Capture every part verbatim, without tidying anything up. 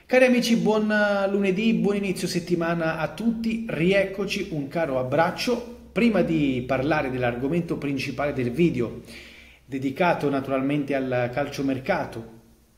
Cari amici, buon lunedì, buon inizio settimana a tutti, rieccoci, un caro abbraccio. Prima di parlare dell'argomento principale del video, dedicato naturalmente al calciomercato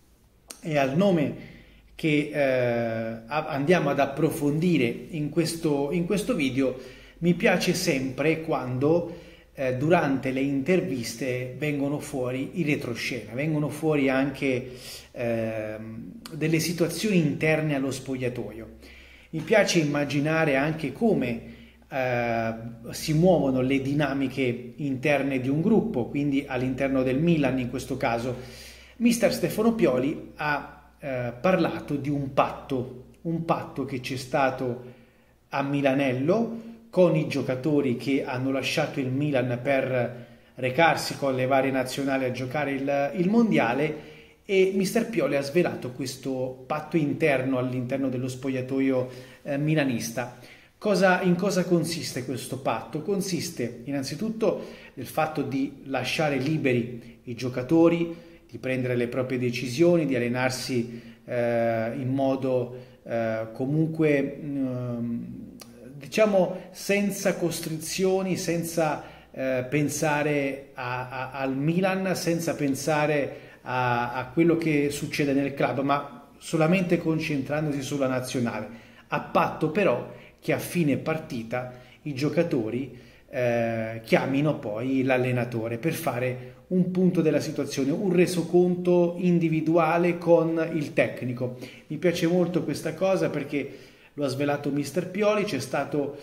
e al nome che eh, andiamo ad approfondire in questo, in questo video, mi piace sempre quando eh, durante le interviste vengono fuori i retroscena, vengono fuori anche eh, delle situazioni interne allo spogliatoio. Mi piace immaginare anche come eh, si muovono le dinamiche interne di un gruppo, quindi all'interno del Milan in questo caso. Mister Stefano Pioli ha eh, parlato di un patto, un patto che c'è stato a Milanello con i giocatori che hanno lasciato il Milan per recarsi con le varie nazionali a giocare il, il mondiale, e Mister Pioli ha svelato questo patto interno all'interno dello spogliatoio eh, milanista. Cosa, in cosa consiste questo patto? Consiste innanzitutto nel fatto di lasciare liberi i giocatori, di prendere le proprie decisioni, di allenarsi eh, in modo eh, comunque mh, diciamo senza costrizioni, senza eh, pensare a, a, al Milan, senza pensare a, a quello che succede nel club, ma solamente concentrandosi sulla nazionale, a patto però che a fine partita i giocatori eh, chiamino poi l'allenatore per fare un punto della situazione, un resoconto individuale con il tecnico. Mi piace molto questa cosa perché lo ha svelato Mister Pioli, c'è stato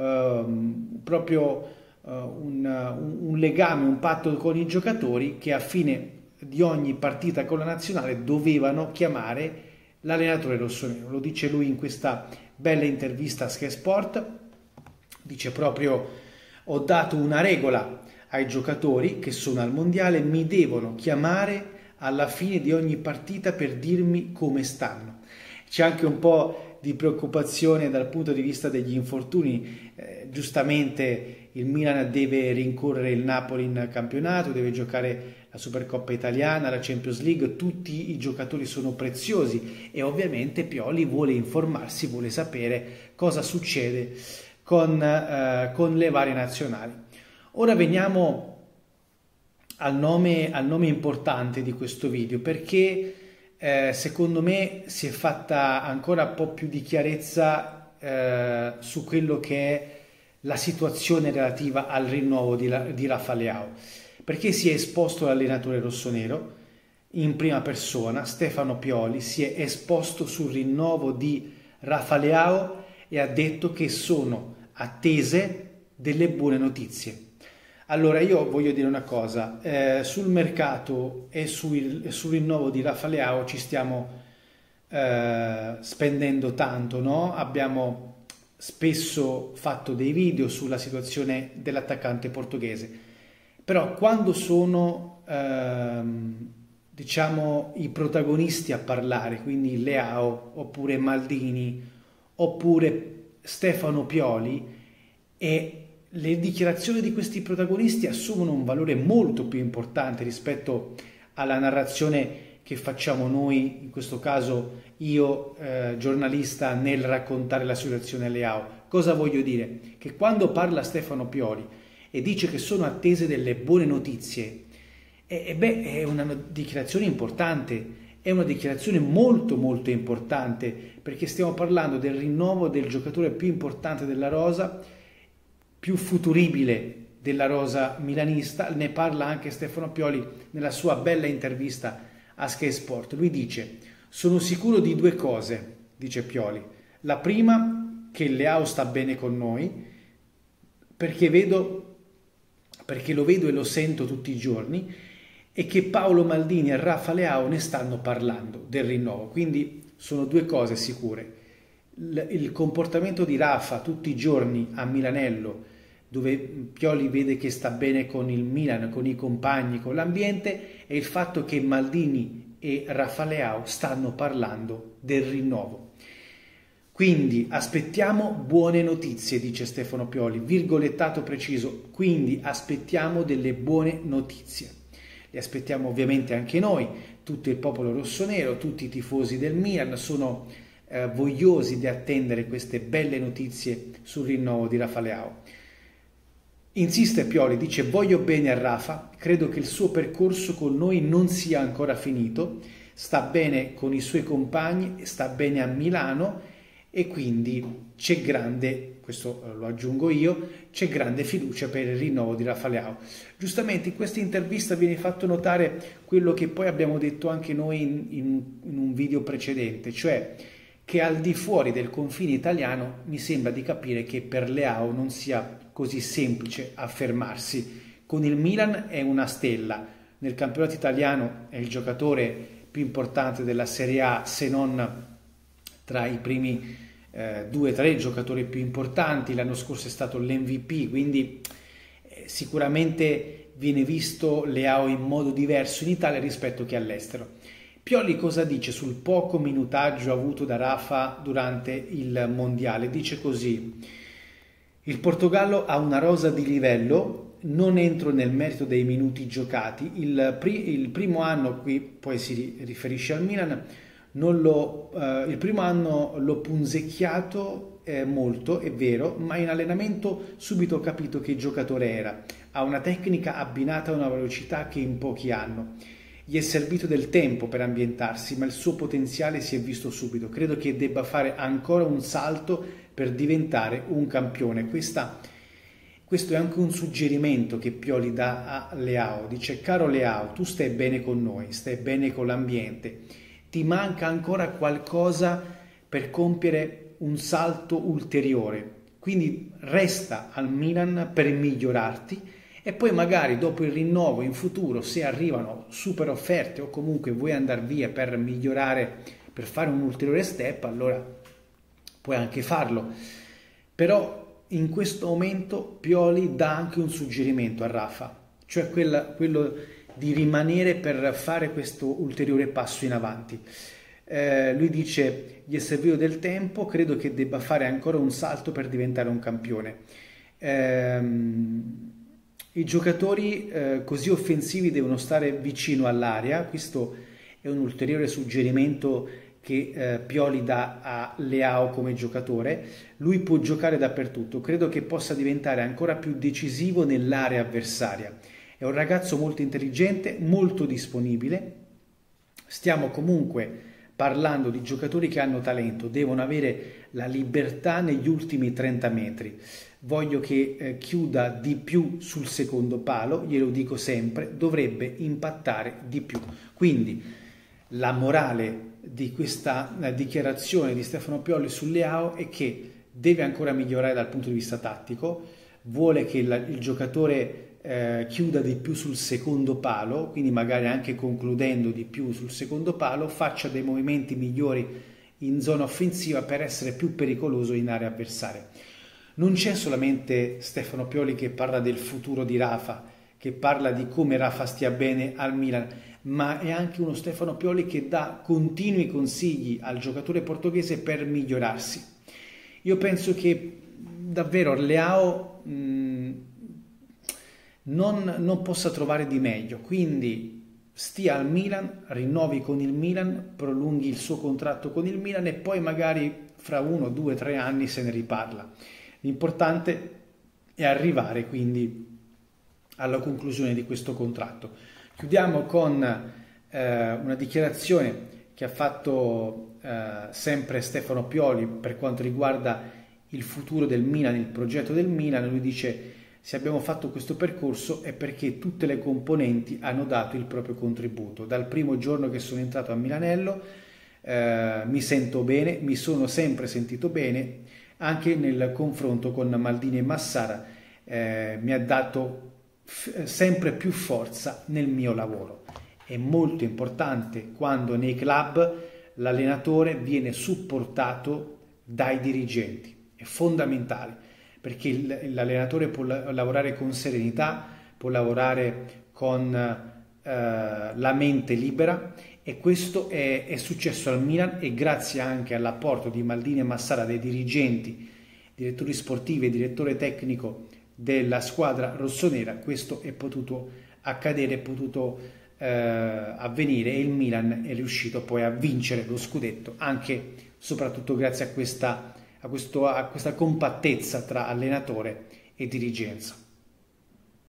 ehm, proprio eh, un, un, un legame, un patto con i giocatori che a fine di ogni partita con la nazionale dovevano chiamare l'allenatore rossonero. Lo dice lui in questa bella intervista a Sky Sport, dice proprio: ho dato una regola ai giocatori che sono al mondiale, mi devono chiamare alla fine di ogni partita per dirmi come stanno. C'è anche un po' di preoccupazione dal punto di vista degli infortuni, eh, giustamente il Milan deve rincorrere il Napoli in campionato, deve giocare la Supercoppa italiana, la Champions League, tutti i giocatori sono preziosi e ovviamente Pioli vuole informarsi, vuole sapere cosa succede con, eh, con le varie nazionali. Ora veniamo al nome, al nome importante di questo video, perché eh, secondo me si è fatta ancora un po' più di chiarezza eh, su quello che è la situazione relativa al rinnovo di, di Rafa Leao, perché si è esposto l'allenatore rossonero in prima persona, Stefano Pioli, si è esposto sul rinnovo di Rafa Leao e ha detto che sono attese delle buone notizie. Allora io voglio dire una cosa, eh, sul mercato e sul, sul rinnovo di Rafa Leao ci stiamo eh, spendendo tanto, no? Abbiamo spesso fatto dei video sulla situazione dell'attaccante portoghese, però quando sono ehm, diciamo i protagonisti a parlare, quindi Leao oppure Maldini oppure Stefano Pioli, e le dichiarazioni di questi protagonisti assumono un valore molto più importante rispetto alla narrazione che facciamo noi, in questo caso io eh, giornalista, nel raccontare la situazione Leao. Cosa voglio dire? Che quando parla Stefano Pioli e dice che sono attese delle buone notizie, e, e beh, è una dichiarazione importante, è una dichiarazione molto molto importante, perché stiamo parlando del rinnovo del giocatore più importante della rosa, più futuribile della rosa milanista. Ne parla anche Stefano Pioli nella sua bella intervista a Sky Sport. Lui dice: sono sicuro di due cose, dice Pioli. La prima, che Leao sta bene con noi, perché vedo, perché lo vedo e lo sento tutti i giorni, e che Paolo Maldini e Rafa Leao ne stanno parlando del rinnovo. Quindi sono due cose sicure: il, il comportamento di Rafa tutti i giorni a Milanello, dove Pioli vede che sta bene con il Milan, con i compagni, con l'ambiente, e il fatto che Maldini e Rafa Leao stanno parlando del rinnovo. Quindi aspettiamo buone notizie, dice Stefano Pioli, virgolettato preciso, quindi aspettiamo delle buone notizie. Le aspettiamo ovviamente anche noi, tutto il popolo rossonero, tutti i tifosi del Milan. Sono eh, vogliosi di attendere queste belle notizie sul rinnovo di Rafa Leao. Insiste Pioli, dice: voglio bene a Rafa, credo che il suo percorso con noi non sia ancora finito, sta bene con i suoi compagni, sta bene a Milano e quindi c'è grande, questo lo aggiungo io, c'è grande fiducia per il rinnovo di Rafa Leao. Giustamente in questa intervista viene fatto notare quello che poi abbiamo detto anche noi in, in, in un video precedente, cioè che al di fuori del confine italiano mi sembra di capire che per Leao non sia così semplice affermarsi. Con il Milan è una stella, nel campionato italiano è il giocatore più importante della Serie A, se non tra i primi eh, due o tre giocatori più importanti. L'anno scorso è stato l'M V P, quindi eh, sicuramente viene visto Leao in modo diverso in Italia rispetto che all'estero. Pioli cosa dice sul poco minutaggio avuto da Rafa durante il mondiale? Dice così: il Portogallo ha una rosa di livello, non entro nel merito dei minuti giocati, il, pri- il primo anno, qui poi si riferisce al Milan, non lo, eh, il primo anno l'ho punzecchiato eh, molto, è vero, ma in allenamento subito ho capito che giocatore era, ha una tecnica abbinata a una velocità che in pochi hanno. Gli è servito del tempo per ambientarsi, ma il suo potenziale si è visto subito. Credo che debba fare ancora un salto per diventare un campione. Questa, questo è anche un suggerimento che Pioli dà a Leao. Dice: caro Leao, tu stai bene con noi, stai bene con l'ambiente, ti manca ancora qualcosa per compiere un salto ulteriore. Quindi resta al Milan per migliorarti. E poi magari dopo il rinnovo in futuro, se arrivano super offerte o comunque vuoi andare via per migliorare, per fare un ulteriore step, allora puoi anche farlo. Però in questo momento Pioli dà anche un suggerimento a Rafa, cioè quella, quello di rimanere per fare questo ulteriore passo in avanti. Eh, lui dice: gli è servito del tempo, credo che debba fare ancora un salto per diventare un campione. Ehm, I giocatori eh, così offensivi devono stare vicino all'area. Questo è un ulteriore suggerimento che eh, Pioli dà a Leao come giocatore. Lui può giocare dappertutto, credo che possa diventare ancora più decisivo nell'area avversaria. È un ragazzo molto intelligente, molto disponibile. Stiamo comunque parlando di giocatori che hanno talento, devono avere la libertà negli ultimi trenta metri. Voglio che eh, chiuda di più sul secondo palo, glielo dico sempre, dovrebbe impattare di più. Quindi la morale di questa eh, dichiarazione di Stefano Pioli su Leao è che deve ancora migliorare dal punto di vista tattico, vuole che la, il giocatore eh, chiuda di più sul secondo palo, quindi magari anche concludendo di più sul secondo palo, faccia dei movimenti migliori in zona offensiva per essere più pericoloso in area avversaria. Non c'è solamente Stefano Pioli che parla del futuro di Rafa, che parla di come Rafa stia bene al Milan, ma è anche uno Stefano Pioli che dà continui consigli al giocatore portoghese per migliorarsi. Io penso che davvero Leao mh, non, non possa trovare di meglio, quindi stia al Milan, rinnovi con il Milan, prolunghi il suo contratto con il Milan e poi magari fra uno, due, tre anni se ne riparla. L'importante è arrivare quindi alla conclusione di questo contratto. Chiudiamo con eh, una dichiarazione che ha fatto eh, sempre Stefano Pioli per quanto riguarda il futuro del Milan, il progetto del Milan. Lui dice: se abbiamo fatto questo percorso è perché tutte le componenti hanno dato il proprio contributo. Dal primo giorno che sono entrato a Milanello eh, mi sento bene, mi sono sempre sentito bene, anche nel confronto con Maldini e Massara eh, mi ha dato f- sempre più forza nel mio lavoro. È molto importante quando nei club l'allenatore viene supportato dai dirigenti, è fondamentale, perché il, l'allenatore può la- lavorare con serenità, può lavorare con eh, la mente libera, e questo è, è successo al Milan, e grazie anche all'apporto di Maldini e Massara, dei dirigenti, direttori sportivi e direttore tecnico della squadra rossonera, questo è potuto accadere, è potuto eh, avvenire e il Milan è riuscito poi a vincere lo scudetto, anche soprattutto grazie a questa, a questo, a questa compattezza tra allenatore e dirigenza.